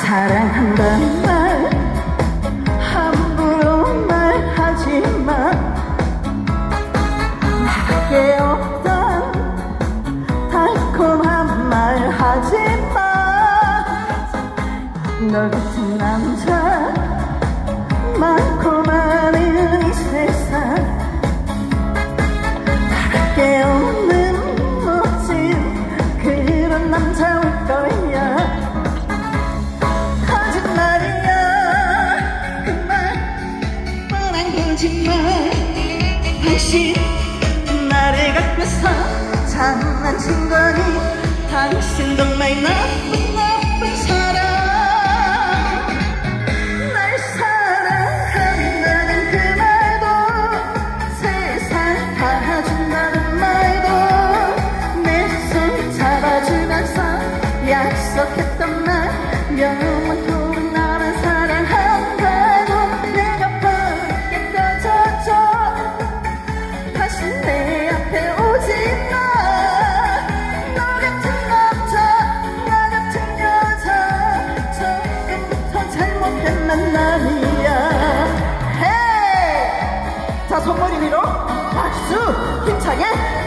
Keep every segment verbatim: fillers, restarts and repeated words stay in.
사랑한다는 말 함부로 말하지마. 나밖에 없던 달콤한 말 하지마. 너 같은 남자 많고 많은 이 세상, 나밖에 없는 멋진 그런 남자 올 거야. 거짓말이야 그 말 뻔한 거짓말. 당신 나를 갖고서 장난친 거니. 당신 정말 나쁜 나쁜 사람. 날 사랑한다는 그 말도, 세상 다 준다는 말도, 내 손 잡아주면서 약속했던 말, 영원토록 나를 사랑한다고. 내가 버릴게 꺼져줘. 다시 내 앞에 오지 마. 만남이야. 헤이! 자, 손머리 위로 박수 힘차게.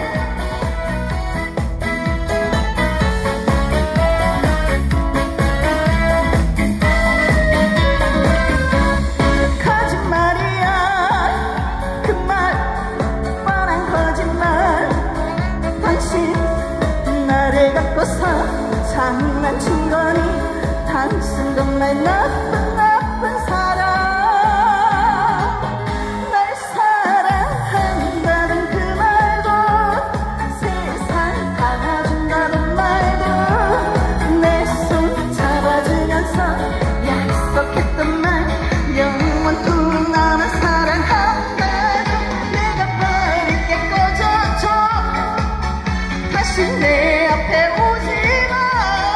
거짓말이야 그 말 뻔한 거짓말. 당신 나를 갖고서 장난친 거니. 당신 정말 나쁜 나쁜 사람. 날 사랑한다는 그 말도, 세상 다 준다는 말도, 내 손 잡아주면서 약속했던 말, 영원토록 나만 사랑한다고. 내가 버릴게 꺼져줘. 다시 내 앞에 오지 마.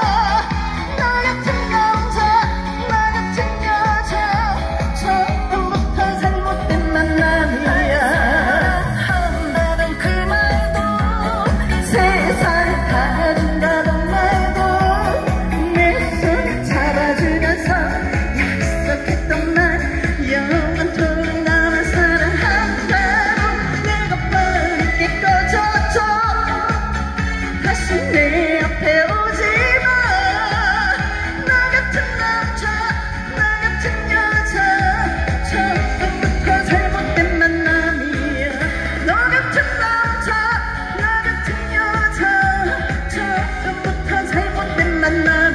내 앞에 오지 마. 나 같은 남자, 나 같은 여자, 처음부터 잘못된 만남이야. 너 같은 남자, 나 같은 여자, 처음부터 잘못된 만남.